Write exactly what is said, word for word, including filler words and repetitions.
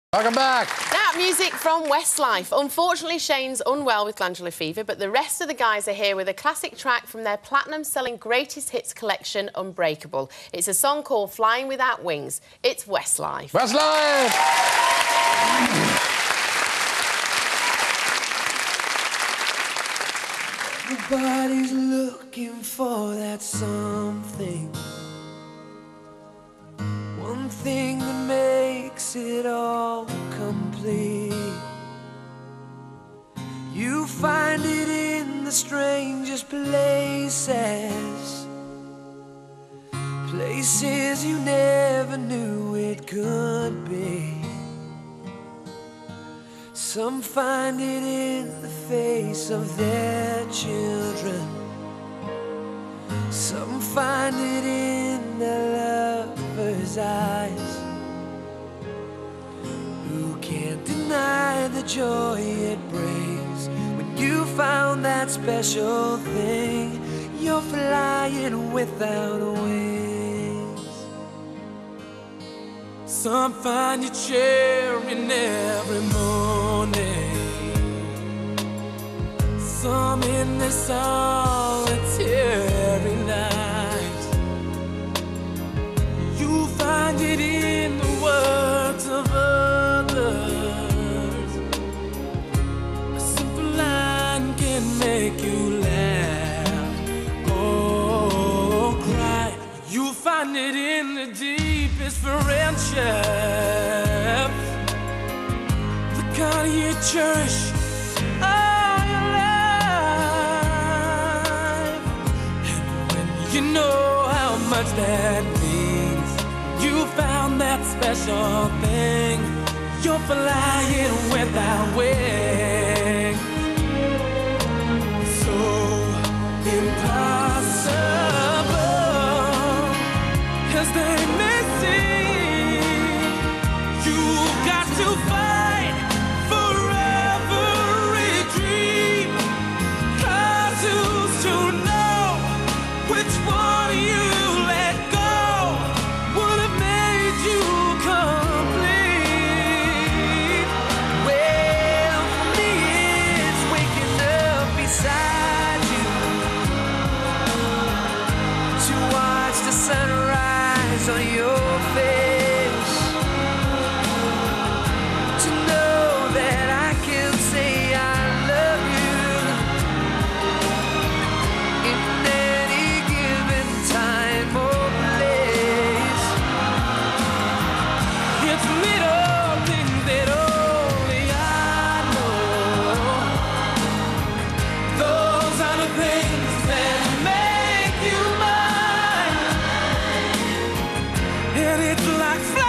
Welcome back. Now, music from Westlife. Unfortunately, Shane's unwell with glandular fever, but the rest of the guys are here with a classic track from their platinum-selling greatest hits collection, Unbreakable. It's a song called Flying Without Wings. It's Westlife. Westlife! Everybody's looking for that something, one thing that makes it all complete. You find it in the strangest places, places you never knew it could be. Some find it in the face of their children, some find it in their lovers' eyes, who can't deny the joy it brings when you found that special thing. You're flying without wings. Some find you cheering every morning, some in their solitary night. You find it in the words of others. A simple line can make you laugh or cry. You find it in the deepest friendship, the kind you cherish all your life. And when you know how much that means, you found that special thing. You're flying without wings. So impossible as they may seem, you've got to fight for every dream. 'Cause who's to know which one you let go would have made you complete? Well, for me it's waking up beside you to watch the sunrise on your face, to know that I can say I love you in any given time or place. It's little things that only I know. Those are the things that make you mine. And it's like